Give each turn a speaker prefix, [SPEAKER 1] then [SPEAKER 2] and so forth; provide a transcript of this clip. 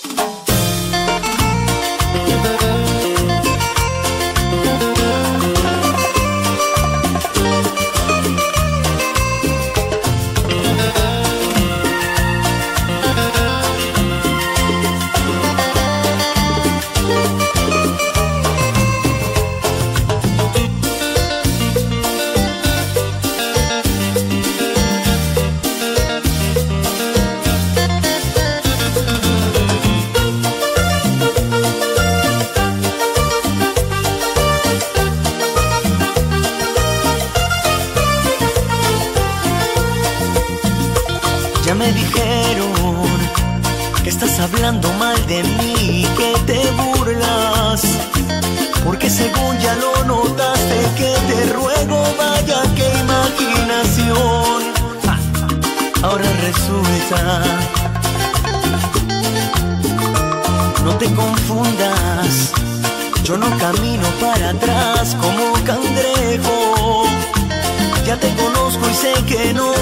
[SPEAKER 1] Ya me dijeron que estás hablando mal de mí, que te burlas, porque según ya lo notaste, que te ruego, vaya qué imaginación. Ahora resulta, no te confundas, yo no camino para atrás como cangrejo. Ya te conozco y sé que no